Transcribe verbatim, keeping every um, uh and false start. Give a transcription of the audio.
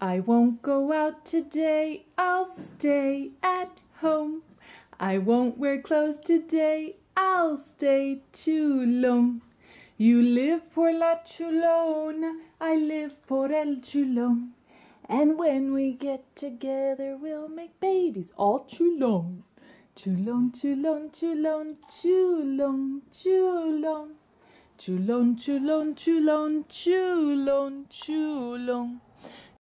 I won't go out today, I'll stay at home. I won't wear clothes today, I'll stay chulon. You live por la chulona, I live por el chulon. And when we get together, we'll make babies all chulon. Chulon, chulon, chulon, chulon, chulon. Chulon, chulon, chulon, chulon, chulon.